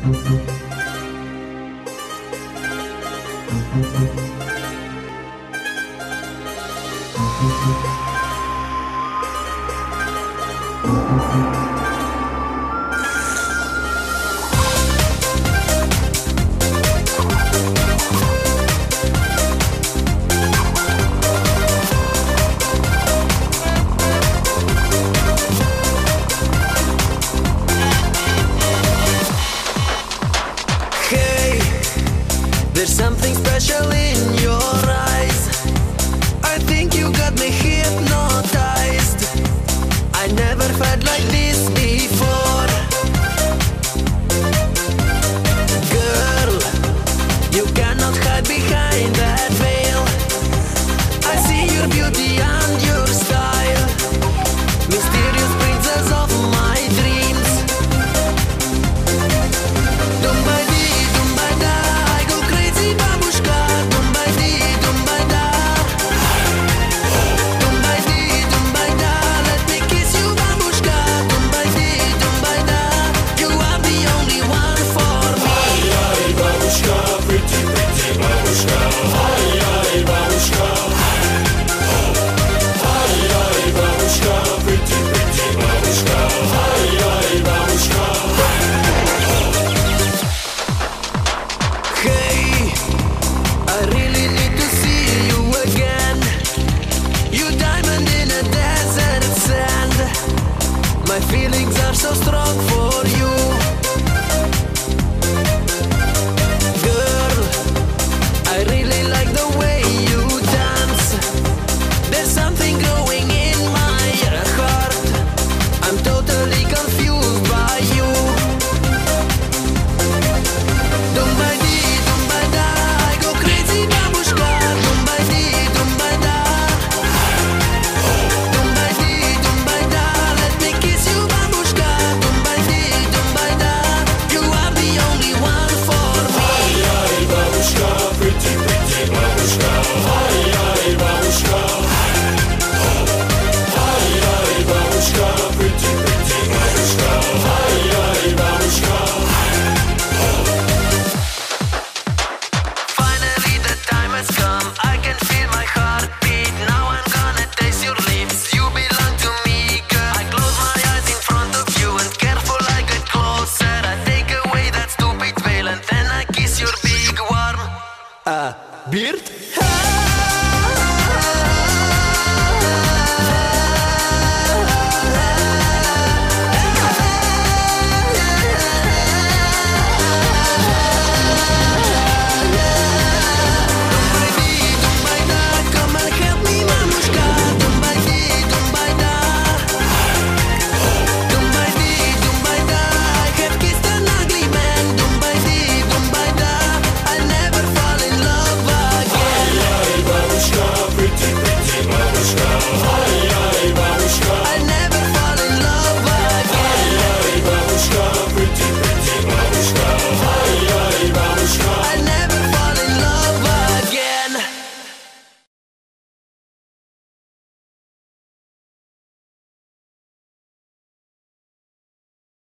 There's something special in your eyes. I think you got me hypnotized. I never felt like this before. Girl, you cannot hide behind that veil. I see your beauty and your style, mysterious princess of my dreams. My feelings are so strong for you. Girl, I really like the way you dance. There's something growing in my heart. I'm totally confused by you. Dumba-di, dumba-da, I go crazy, babushka. Dumba-di, dumba-da. Dumba-di, dumba-da, let me kiss you, babushka. Dumba-di, dumba-da, you are the only one for me. Ay, ay, babushka, pretty, pretty babushka. Ay, ay, babushka. Ay, ay, babushka, pretty, pretty babushka. Ay, ay, babushka. Finally the time has come, I can feel my heart beat. Now I'm gonna taste your lips, you belong to me, girl. I close my eyes in front of you and careful I get closer. I take away that stupid veil and then I kiss your big warm beard.